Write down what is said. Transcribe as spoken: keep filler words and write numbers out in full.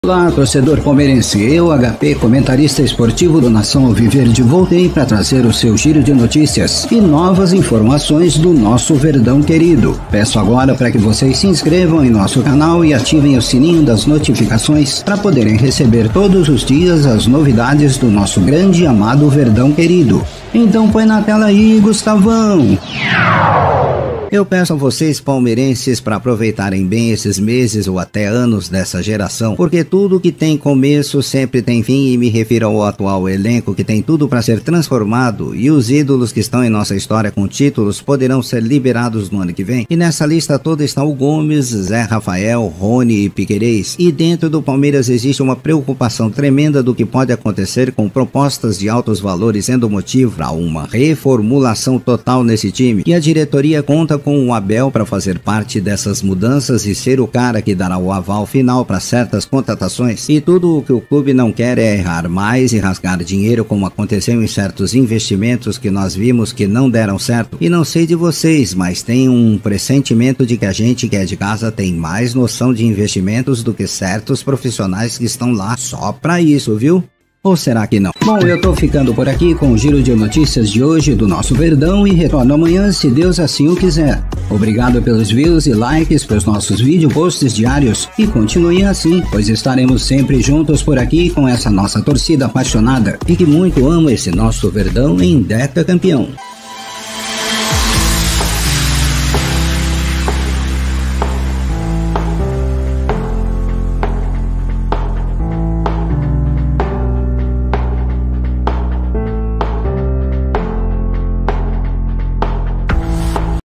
Olá, torcedor palmeirense, eu, H P, comentarista esportivo do Nação Alviverde, voltei para trazer o seu giro de notícias e novas informações do nosso Verdão querido. Peço agora para que vocês se inscrevam em nosso canal e ativem o sininho das notificações para poderem receber todos os dias as novidades do nosso grande e amado Verdão querido. Então põe na tela aí, Gustavão! Eu peço a vocês palmeirenses para aproveitarem bem esses meses ou até anos dessa geração, porque tudo que tem começo sempre tem fim, e me refiro ao atual elenco que tem tudo para ser transformado, e os ídolos que estão em nossa história com títulos poderão ser liberados no ano que vem. E nessa lista toda está o Gomes, Zé Rafael, Rony e Piquerez. E dentro do Palmeiras existe uma preocupação tremenda do que pode acontecer com propostas de altos valores sendo motivo para uma reformulação total nesse time, e a diretoria conta com o Abel para fazer parte dessas mudanças e ser o cara que dará o aval final para certas contratações. E tudo o que o clube não quer é errar mais e rasgar dinheiro, como aconteceu em certos investimentos que nós vimos que não deram certo. E não sei de vocês, mas tenho um pressentimento de que a gente que é de casa tem mais noção de investimentos do que certos profissionais que estão lá só para isso, viu? Ou será que não? Bom, eu tô ficando por aqui com o giro de notícias de hoje do nosso Verdão e retorno amanhã, se Deus assim o quiser. Obrigado pelos views e likes pelos nossos vídeo posts diários e continuem assim, pois estaremos sempre juntos por aqui com essa nossa torcida apaixonada e que muito ama esse nosso Verdão em Deca campeão.